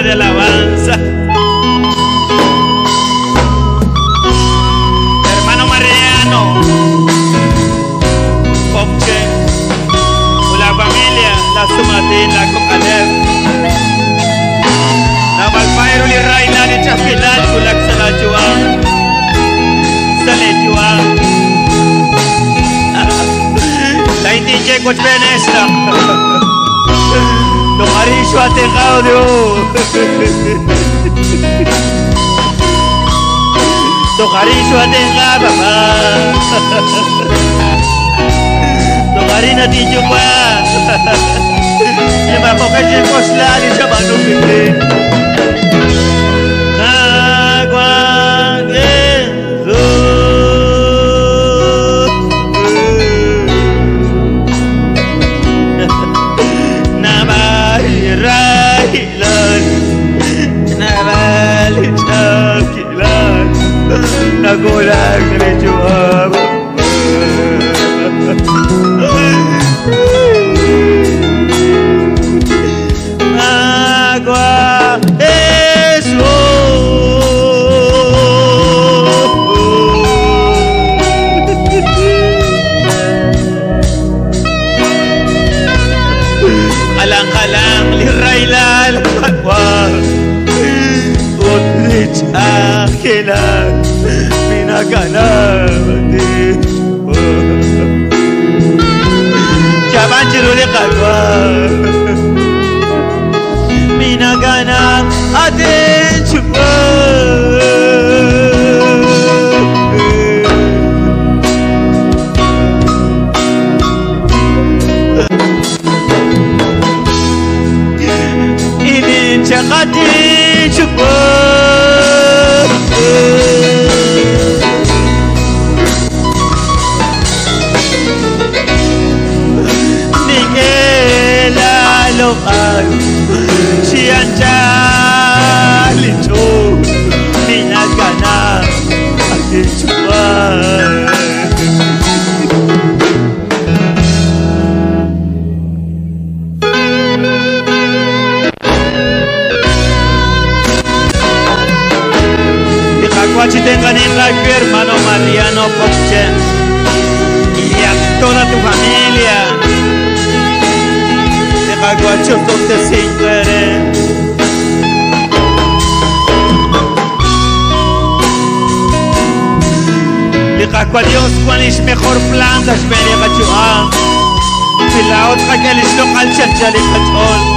coro de alabanza. Hermano Mariano, Popche, la familia, la Sumatina, Cocaler, la Malpairo, ni Raila, ni Chapilal, Kulak Salachua, Salachua, la Indije Cochbenesta. तुम्हारी स्वाते गाओ दो तुम्हारी स्वाते गा बाबा तुम्हारी नतीजों पर ये बाबा का ये कोसला ये जमानों के थे Nagulang nilijuab Agua eso Alang-alang lirailal agua Utlich akilan Minaganabati Jaman jiruli qalwa Minaganab atin chupa Idin chakati chupa Siyan jalito Minagana Atin chupan Ikakwati tenganin la hermano Mariano Popche y a toda tu familia Aguacho donde se muere Le caco a Dios cuál es mejor plan das venir a chuar Si la otra que les local chachale cachol